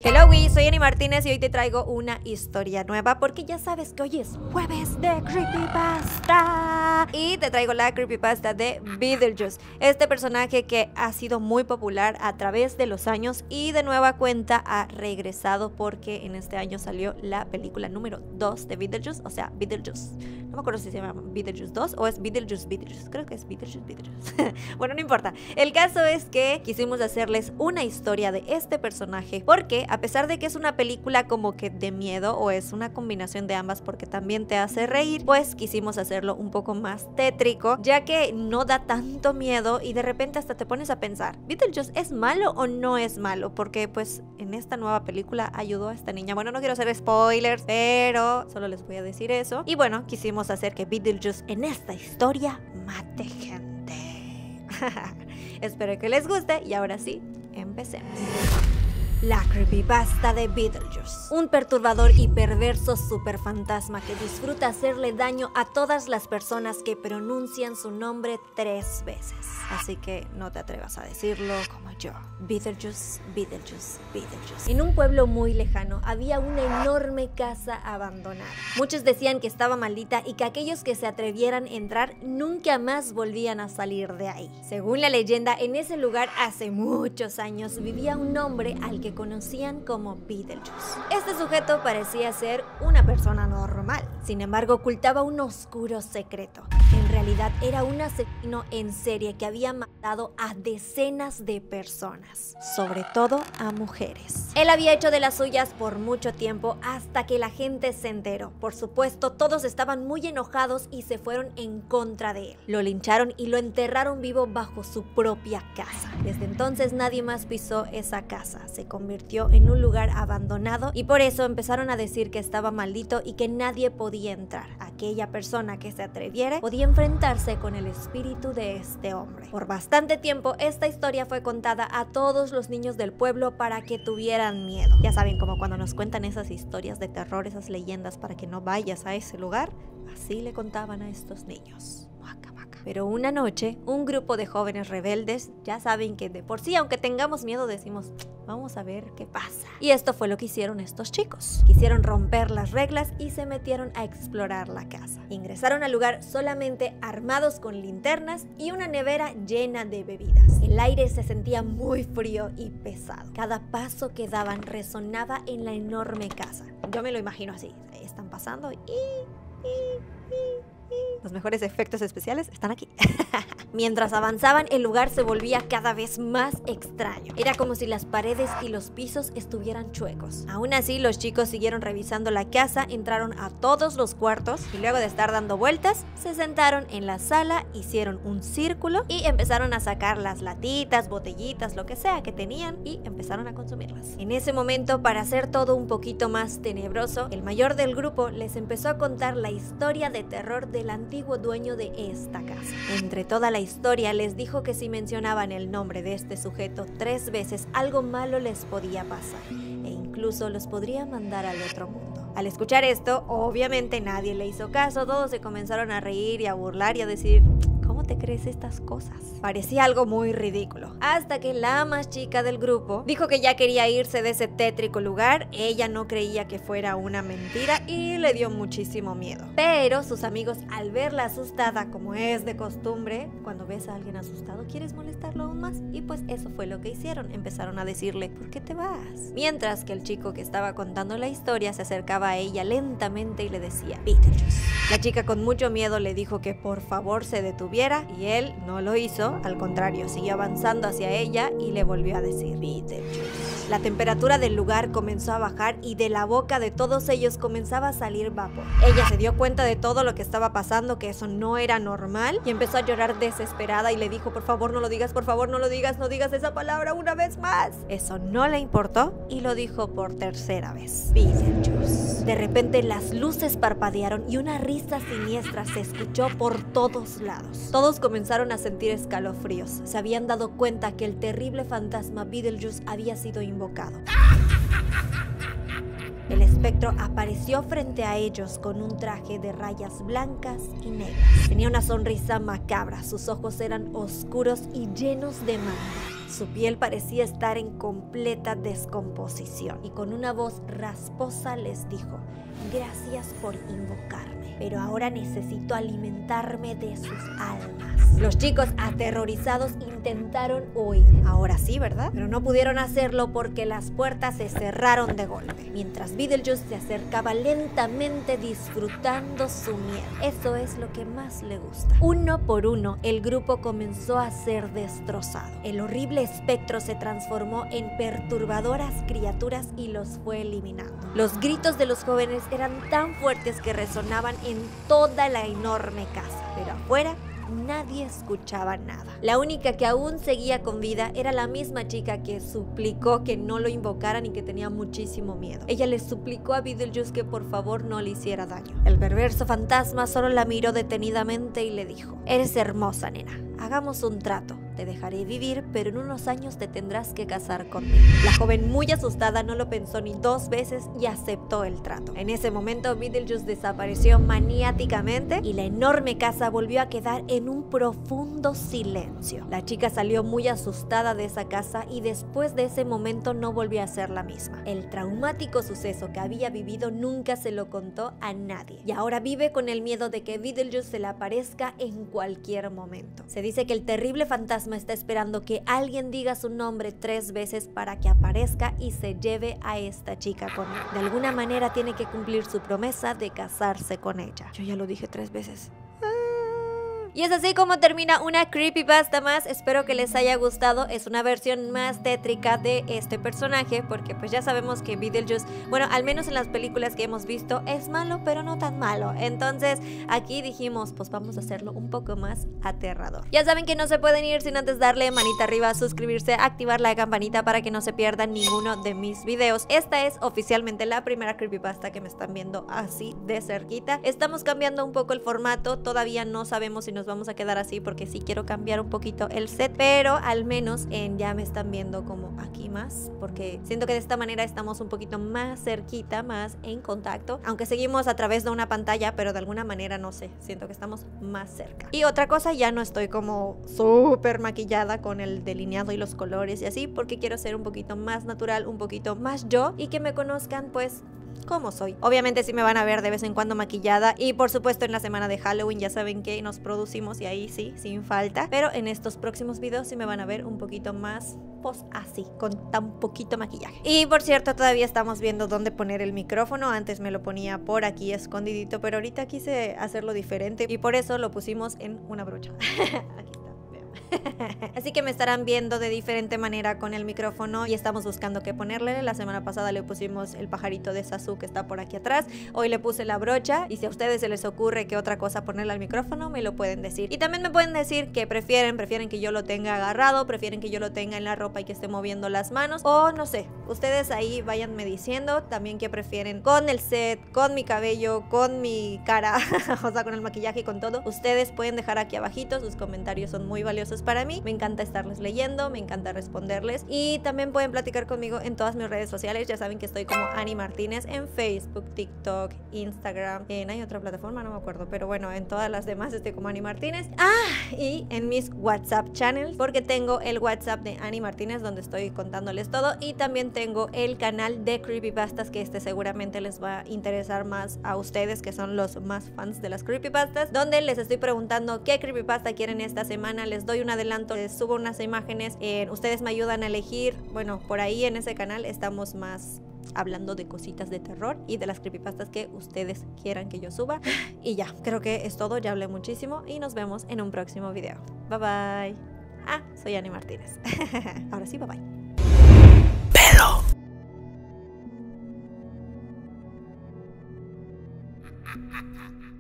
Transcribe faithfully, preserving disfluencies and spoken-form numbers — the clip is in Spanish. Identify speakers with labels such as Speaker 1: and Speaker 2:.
Speaker 1: Hello, Wii, soy Ani Martínez y hoy te traigo una historia nueva porque ya sabes que hoy es jueves de Creepypasta. Y te traigo la Creepypasta de Beetlejuice, este personaje que ha sido muy popular a través de los años y de nueva cuenta ha regresado porque en este año salió la película número dos de Beetlejuice, o sea, Beetlejuice. No me acuerdo si se llama Beetlejuice dos o es Beetlejuice Beetlejuice, creo que es Beetlejuice Beetlejuice. Bueno, no importa. El caso es que quisimos hacerles una historia de este personaje porque a pesar de que es una película como que de miedo o es una combinación de ambas porque también te hace reír, pues quisimos hacerlo un poco más tétrico, ya que no da tanto miedo y de repente hasta te pones a pensar, ¿Beetlejuice es malo o no es malo? Porque pues en esta nueva película ayudó a esta niña. Bueno, no quiero hacer spoilers, pero solo les voy a decir eso. Y bueno, quisimos hacer que Beetlejuice en esta historia mate gente. Espero que les guste y ahora sí, empecemos. La Creepypasta de Beetlejuice. Un perturbador y perverso superfantasma que disfruta hacerle daño a todas las personas que pronuncian su nombre tres veces. Así que no te atrevas a decirlo como yo. Beetlejuice, Beetlejuice, Beetlejuice. En un pueblo muy lejano había una enorme casa abandonada. Muchos decían que estaba maldita y que aquellos que se atrevieran a entrar nunca más volvían a salir de ahí. Según la leyenda, en ese lugar hace muchos años vivía un hombre al que que conocían como Beetlejuice. Este sujeto parecía ser una persona normal, sin embargo ocultaba un oscuro secreto. En realidad era un asesino en serie que había matado a decenas de personas, sobre todo a mujeres. Él había hecho de las suyas por mucho tiempo hasta que la gente se enteró. Por supuesto, todos estaban muy enojados y se fueron en contra de él. Lo lincharon y lo enterraron vivo bajo su propia casa. Desde entonces nadie más pisó esa casa. Se convirtió en un lugar abandonado y por eso empezaron a decir que estaba maldito y que nadie podía entrar. Aquella persona que se atreviera podía enfrentarse con el espíritu de este hombre. Por bastante tiempo esta historia fue contada a todos los niños del pueblo para que tuvieran miedo. Ya saben, como cuando nos cuentan esas historias de terror, esas leyendas para que no vayas a ese lugar, así le contaban a estos niños. Pero una noche, un grupo de jóvenes rebeldes, ya saben que de por sí, aunque tengamos miedo, decimos, vamos a ver qué pasa. Y esto fue lo que hicieron estos chicos. Quisieron romper las reglas y se metieron a explorar la casa. Ingresaron al lugar solamente armados con linternas y una nevera llena de bebidas. El aire se sentía muy frío y pesado. Cada paso que daban resonaba en la enorme casa. Yo me lo imagino así. Están pasando y... y, y los mejores efectos especiales están aquí. Mientras avanzaban, el lugar se volvía cada vez más extraño. Era como si las paredes y los pisos estuvieran chuecos. Aún así, los chicos siguieron revisando la casa, entraron a todos los cuartos y luego de estar dando vueltas, se sentaron en la sala, hicieron un círculo y empezaron a sacar las latitas, botellitas, lo que sea que tenían y empezaron a consumirlas. En ese momento, para hacer todo un poquito más tenebroso, el mayor del grupo les empezó a contar la historia de terror del antiguo dueño de esta casa. Entre toda la historia les dijo que si mencionaban el nombre de este sujeto tres veces, algo malo les podía pasar e incluso los podría mandar al otro mundo. Al escuchar esto, obviamente nadie le hizo caso, todos se comenzaron a reír y a burlar y a decir, ¿cómo te crees estas cosas? Parecía algo muy ridículo. Hasta que la más chica del grupo dijo que ya quería irse de ese tétrico lugar. Ella no creía que fuera una mentira y le dio muchísimo miedo. Pero sus amigos, al verla asustada, como es de costumbre, cuando ves a alguien asustado, quieres molestarlo aún más. Y pues eso fue lo que hicieron. Empezaron a decirle, ¿por qué te vas? Mientras que el chico que estaba contando la historia se acercaba a ella lentamente y le decía, Beetlejuice. La chica con mucho miedo le dijo que por favor se detuviera y él no lo hizo, al contrario, siguió avanzando hacia ella y le volvió a decir Beetlejuice. La temperatura del lugar comenzó a bajar y de la boca de todos ellos comenzaba a salir vapor. Ella se dio cuenta de todo lo que estaba pasando, que eso no era normal y empezó a llorar desesperada y le dijo, por favor no lo digas, por favor no lo digas, no digas esa palabra una vez más. Eso no le importó y lo dijo por tercera vez, Beetlejuice. De repente las luces parpadearon y una risa siniestra se escuchó por todos lados. Todos comenzaron a sentir escalofríos. Se habían dado cuenta que el terrible fantasma Beetlejuice había sido invocado. El espectro apareció frente a ellos con un traje de rayas blancas y negras. Tenía una sonrisa macabra, sus ojos eran oscuros y llenos de maldad. Su piel parecía estar en completa descomposición y con una voz rasposa les dijo: gracias por invocarme, pero ahora necesito alimentarme de sus almas. Los chicos, aterrorizados, intentaron huir. Ahora sí, ¿verdad? Pero no pudieron hacerlo porque las puertas se cerraron de golpe, mientras Beetlejuice se acercaba lentamente disfrutando su miedo. Eso es lo que más le gusta. Uno por uno, el grupo comenzó a ser destrozado. El horrible espectro se transformó en perturbadoras criaturas y los fue eliminando. Los gritos de los jóvenes eran tan fuertes que resonaban en toda la enorme casa, pero afuera nadie escuchaba nada. La única que aún seguía con vida era la misma chica que suplicó que no lo invocaran y que tenía muchísimo miedo. Ella le suplicó a Beetlejuice que por favor no le hiciera daño. El perverso fantasma solo la miró detenidamente y le dijo: eres hermosa, nena, hagamos un trato. Te dejaré vivir, pero en unos años te tendrás que casar conmigo. La joven, muy asustada, no lo pensó ni dos veces y aceptó el trato. En ese momento, Beetlejuice desapareció maniáticamente y la enorme casa volvió a quedar en un profundo silencio. La chica salió muy asustada de esa casa y después de ese momento no volvió a ser la misma. El traumático suceso que había vivido nunca se lo contó a nadie y ahora vive con el miedo de que Beetlejuice se le aparezca en cualquier momento. Se dice que el terrible fantasma está esperando que alguien diga su nombre tres veces para que aparezca y se lleve a esta chica con él. De alguna manera tiene que cumplir su promesa de casarse con ella. Yo ya lo dije tres veces. Y es así como termina una creepypasta más. Espero que les haya gustado. Es una versión más tétrica de este personaje, porque pues ya sabemos que Beetlejuice, bueno, al menos en las películas que hemos visto, es malo, pero no tan malo. Entonces aquí dijimos, pues vamos a hacerlo un poco más aterrador. Ya saben que no se pueden ir sin antes darle manita arriba, suscribirse, activar la campanita para que no se pierdan ninguno de mis videos. Esta es oficialmente la primera creepypasta que me están viendo así de cerquita. Estamos cambiando un poco el formato. Todavía no sabemos si nos vamos a quedar así, porque sí quiero cambiar un poquito el set, pero al menos en, ya me están viendo como aquí más, porque siento que de esta manera estamos un poquito más cerquita, más en contacto, aunque seguimos a través de una pantalla, pero de alguna manera no sé, siento que estamos más cerca. Y otra cosa, ya no estoy como súper maquillada con el delineado y los colores y así, porque quiero ser un poquito más natural, un poquito más yo, y que me conozcan pues como soy. Obviamente sí me van a ver de vez en cuando maquillada, y por supuesto en la semana de Halloween ya saben que nos producimos y ahí sí, sin falta, pero en estos próximos videos sí me van a ver un poquito más pues así, con tan poquito maquillaje. Y por cierto, todavía estamos viendo dónde poner el micrófono. Antes me lo ponía por aquí escondidito, pero ahorita quise hacerlo diferente y por eso lo pusimos en una brocha. Aquí está. Así que me estarán viendo de diferente manera con el micrófono y estamos buscando qué ponerle. La semana pasada le pusimos el pajarito de Sasu que está por aquí atrás. Hoy le puse la brocha, y si a ustedes se les ocurre qué otra cosa ponerle al micrófono, me lo pueden decir. Y también me pueden decir que prefieren, prefieren que yo lo tenga agarrado, prefieren que yo lo tenga en la ropa y que esté moviendo las manos, o no sé, ustedes ahí váyanme diciendo también qué prefieren con el set, con mi cabello, con mi cara, o sea, con el maquillaje y con todo. Ustedes pueden dejar aquí abajito, sus comentarios son muy valiosos para mí. Me encanta estarles leyendo, me encanta responderles, y también pueden platicar conmigo en todas mis redes sociales. Ya saben que estoy como Ani Martínez en Facebook, TikTok, Instagram, en hay otra plataforma, no me acuerdo, pero bueno, en todas las demás estoy como Ani Martínez. Ah, y en mis WhatsApp channels, porque tengo el WhatsApp de Ani Martínez donde estoy contándoles todo, y también tengo el canal de creepypastas, que este seguramente les va a interesar más a ustedes, que son los más fans de las creepypastas, donde les estoy preguntando qué creepypasta quieren esta semana. Les doy un adelanto, les subo unas imágenes, eh, ustedes me ayudan a elegir. Bueno, por ahí en ese canal estamos más hablando de cositas de terror y de las creepypastas que ustedes quieran que yo suba. Y ya, creo que es todo, ya hablé muchísimo y nos vemos en un próximo video. Bye bye. Ah, soy Ani Martínez. Ahora sí, bye bye. Pelo.